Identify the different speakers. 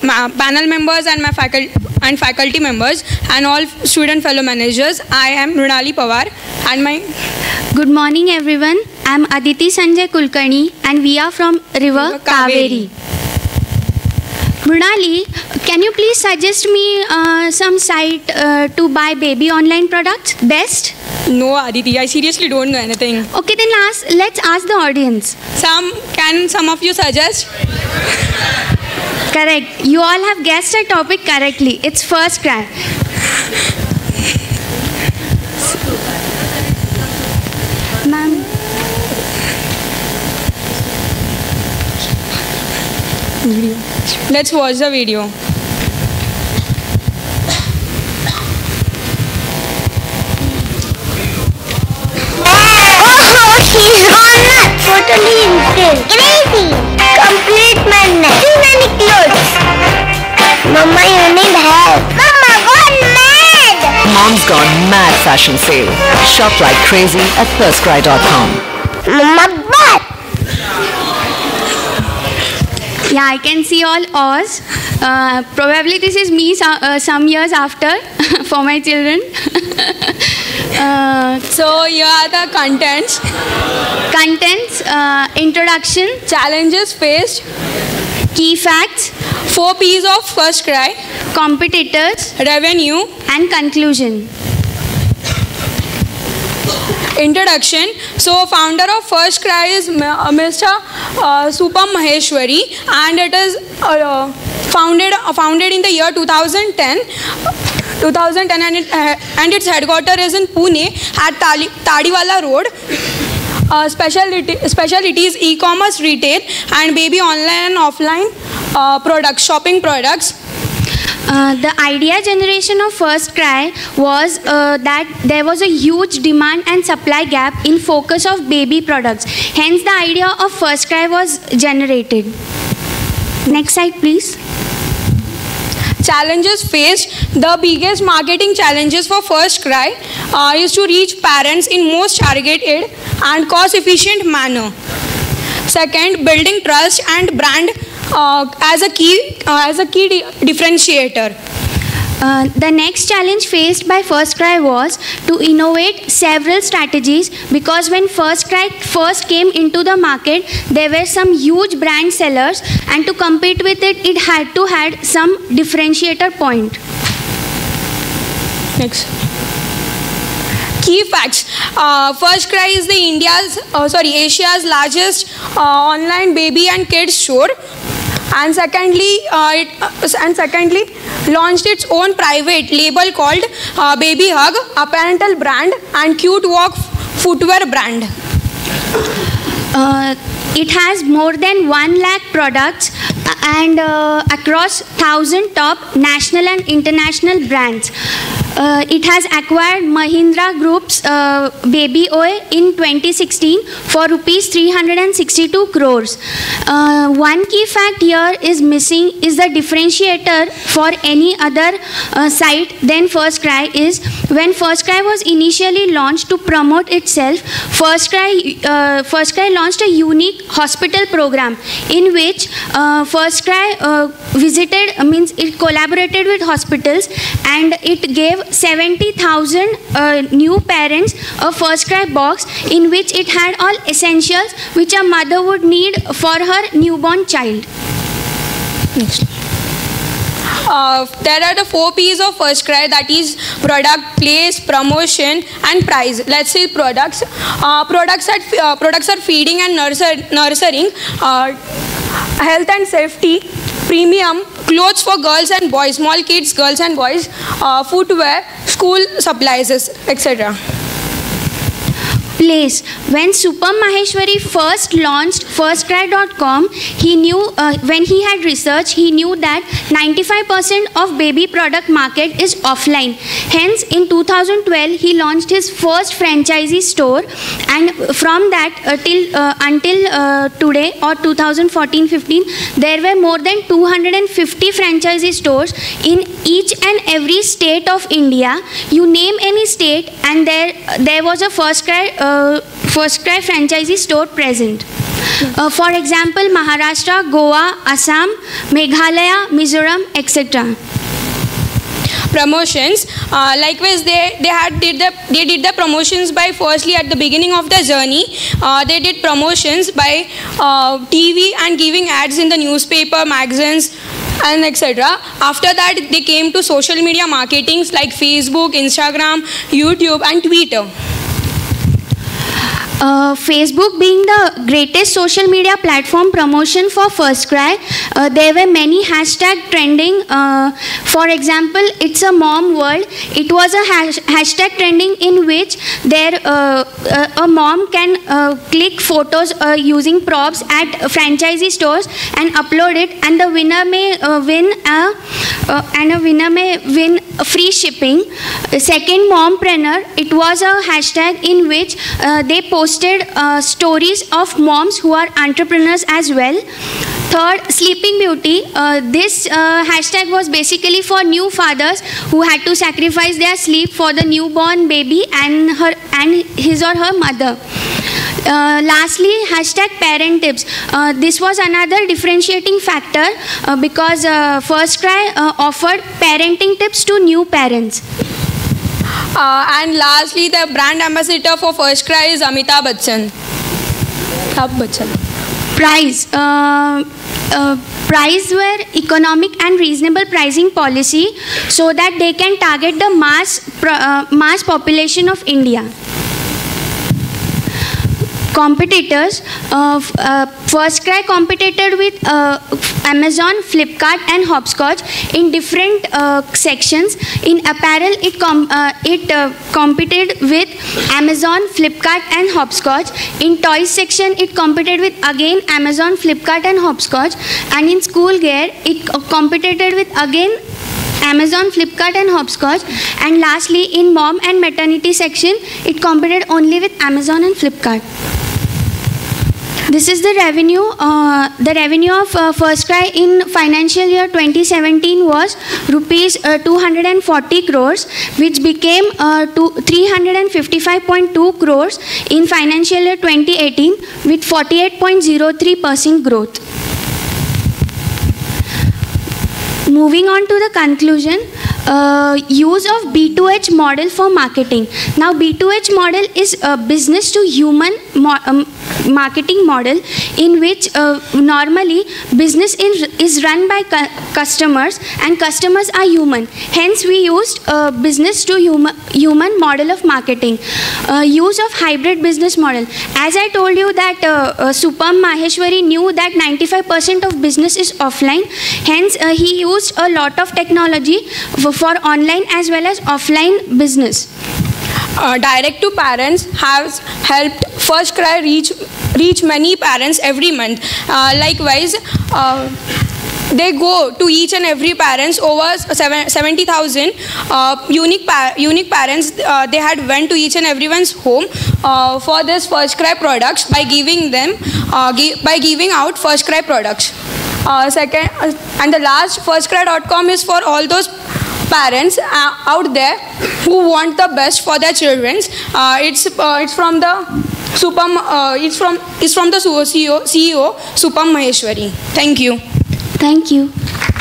Speaker 1: panel members and my faculty members and all student fellow managers. I am Mrunali Pawar and my...
Speaker 2: Good morning everyone. I am Aditi Sanjay Kulkarni and we are from River Kaveri. Mrunali, can you please suggest me some site to buy baby online products? Best?
Speaker 1: No, Aditi, I seriously don't know anything.
Speaker 2: Okay, then let's ask the audience.
Speaker 1: Can some of you suggest?
Speaker 2: Correct. You all have guessed a topic correctly. It's Firstcry. Ma'am.
Speaker 1: Let's watch the video.
Speaker 3: He's gone nuts. Totally insane. Crazy. Complete madness. Too many clothes. Mama, you need help. Mama gone mad.
Speaker 4: Mom's gone mad fashion sale. Shop like crazy at Firstcry.com.
Speaker 3: Mama, what?
Speaker 2: Yeah, I can see all Oz. Probably this is me some years after for my children.
Speaker 1: So here are the contents.
Speaker 2: Introduction,
Speaker 1: Challenges faced,
Speaker 2: key facts,
Speaker 1: 4 P's of Firstcry,
Speaker 2: competitors,
Speaker 1: revenue,
Speaker 2: and conclusion.
Speaker 1: Introduction. So founder of Firstcry is Mr. Supam Maheshwari, and it is founded in the year 2010 and its headquarters is in Pune at Tadiwala Road. Specialty is e-commerce, retail, and baby online and offline products, shopping products.
Speaker 2: The idea generation of Firstcry was that there was a huge demand and supply gap in focus of baby products. Hence, the idea of Firstcry was generated. Next slide, please.
Speaker 1: Challenges faced. The biggest marketing challenges for Firstcry is to reach parents in most targeted and cost-efficient manner. Second, building trust and brand as a key differentiator.
Speaker 2: The next challenge faced by Firstcry was to innovate several strategies, because when Firstcry first came into the market, there were some huge brand sellers, and to compete with it, it had to have some differentiator point.
Speaker 1: Next. Key facts. Firstcry is Asia's largest online baby and kids store. And secondly, launched its own private label called Baby Hug, a parental brand, and Cute Walk footwear brand.
Speaker 2: It has more than 1 lakh products and across 1,000 top national and international brands. It has acquired Mahindra Group's Baby Oil in 2016 for rupees 362 crores. One key fact here is missing is the differentiator for any other site than Firstcry is when Firstcry was initially launched to promote itself. Firstcry launched a unique hospital program in which Firstcry it collaborated with hospitals, and it gave 70,000 new parents a Firstcry box in which it had all essentials which a mother would need for her newborn child.
Speaker 1: Next. There are the 4 P's of Firstcry, that is product, place, promotion, and price. Let's say products. Products are feeding and nurturing, health and safety, premium, clothes for girls and boys, small kids, girls and boys, footwear, school supplies, etc.
Speaker 2: Place. When Supam Maheshwari first launched Firstcry.com, he knew, when he had researched, he knew that 95% of baby product market is offline. Hence, in 2012, he launched his first franchisee store, and from that until today, or 2014-15, there were more than 250 franchisee stores in each and every state of India. You name any state, and there was a Firstcry franchisee store present. For example, Maharashtra, Goa, Assam, Meghalaya, Mizoram, etc.
Speaker 1: Promotions, likewise they did the promotions by, firstly at the beginning of the journey, they did promotions by TV and giving ads in the newspaper, magazines and etc. After that they came to social media marketings like Facebook, Instagram, YouTube and Twitter.
Speaker 2: Facebook being the greatest social media platform promotion for Firstcry, there were many hashtags trending. For example, it's a mom world. It was a hashtag trending in which a mom can click photos using props at franchisee stores and upload it, and the winner may win free shipping. Second, mompreneur. It was a hashtag in which they posted stories of moms who are entrepreneurs as well. Third, sleeping beauty. This hashtag was basically for new fathers who had to sacrifice their sleep for the newborn baby and his or her mother. Lastly, hashtag parent tips. This was another differentiating factor because Firstcry offered parenting tips to new parents.
Speaker 1: And lastly, the brand ambassador for Firstcry is Amitabh Bachchan.
Speaker 2: Price were economic and reasonable pricing policy so that they can target the mass population of India. Competitors, Firstcry competed with Amazon, Flipkart and Hopscotch in different sections. In apparel, it competed with Amazon, Flipkart and Hopscotch. In toys section, it competed with again Amazon, Flipkart and Hopscotch. And in school gear, it competed with again Amazon, Flipkart and Hopscotch. And lastly, in mom and maternity section, it competed only with Amazon and Flipkart. This is the revenue. The revenue of Firstcry in financial year 2017 was rupees 240 crores, which became 355.2 crores in financial year 2018 with 48.03% growth. Moving on to the conclusion, use of B2H model for marketing. Now, B2H model is a business to human marketing model in which normally business is run by customers and customers are human. Hence, we used business to human model of marketing. Use of hybrid business model. As I told you that Supam Maheshwari knew that 95% of business is offline. Hence, he used a lot of technology for online as well as offline business.
Speaker 1: Direct to parents has helped Firstcry reach many parents every month. Likewise, they go to each and every parents, over 70,000 unique parents. They had went to each and everyone's home for this Firstcry products by giving out Firstcry products. Second, and the last, Firstcry.com is for all those parents out there who want the best for their children. It's from the CEO Supam Maheshwari. Thank you.
Speaker 2: Thank you.